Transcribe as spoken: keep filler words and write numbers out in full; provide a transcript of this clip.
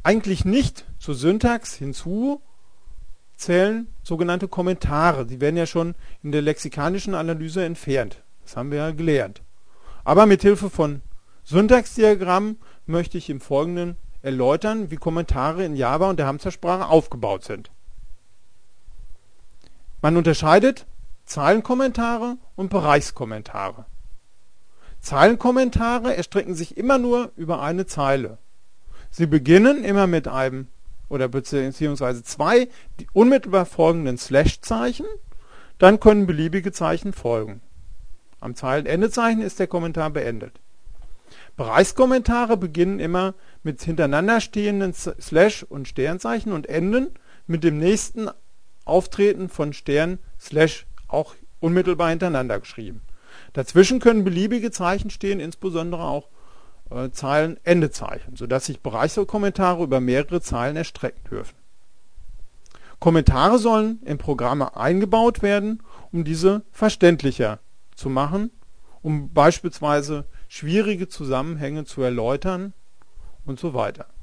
Eigentlich nicht zur Syntax hinzu zählen sogenannte Kommentare. Die werden ja schon in der lexikalischen Analyse entfernt. Das haben wir ja gelernt. Aber mit Hilfe von Syntaxdiagrammen möchte ich im Folgenden erläutern, wie Kommentare in Java und der Hamster-Sprache aufgebaut sind. Man unterscheidet Zeilenkommentare und Bereichskommentare. Zeilenkommentare erstrecken sich immer nur über eine Zeile. Sie beginnen immer mit einem oder beziehungsweise zwei die unmittelbar folgenden Slash-Zeichen, dann können beliebige Zeichen folgen. Am Zeilenendezeichen ist der Kommentar beendet. Bereichskommentare beginnen immer mit hintereinander stehenden Slash- und Sternzeichen und enden mit dem nächsten Auftreten von Stern, Slash, auch unmittelbar hintereinander geschrieben. Dazwischen können beliebige Zeichen stehen, insbesondere auch äh, Zeilenendezeichen, sodass sich Bereichskommentare über mehrere Zeilen erstrecken dürfen. Kommentare sollen in Programme eingebaut werden, um diese verständlicher zu machen, um beispielsweise schwierige Zusammenhänge zu erläutern und so weiter.